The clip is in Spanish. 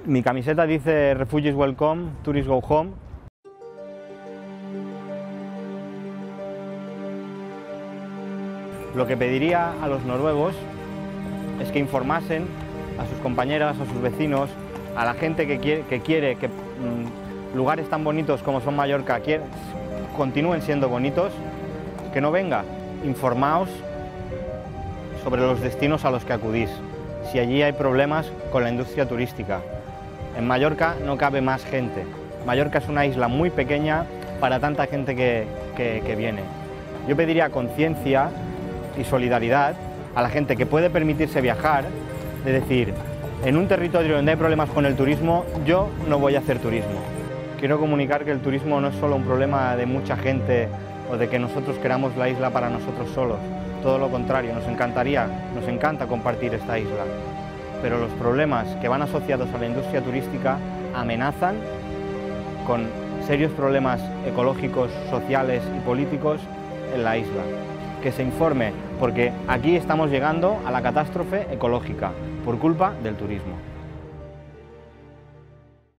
Mi camiseta dice Refugees Welcome, Tourists Go Home. Lo que pediría a los noruegos es que informasen a sus compañeras, a sus vecinos, a la gente que quiere que lugares tan bonitos como son Mallorca continúen siendo bonitos, que no venga, informaos sobre los destinos a los que acudís, si allí hay problemas con la industria turística. En Mallorca no cabe más gente. Mallorca es una isla muy pequeña para tanta gente que viene. Yo pediría conciencia y solidaridad a la gente que puede permitirse viajar, de decir, en un territorio donde hay problemas con el turismo, yo no voy a hacer turismo. Quiero comunicar que el turismo no es solo un problema de mucha gente o de que nosotros queramos la isla para nosotros solos. Todo lo contrario, nos encanta compartir esta isla. Pero los problemas que van asociados a la industria turística amenazan con serios problemas ecológicos, sociales y políticos en la isla. Que se informe, porque aquí estamos llegando a la catástrofe ecológica por culpa del turismo.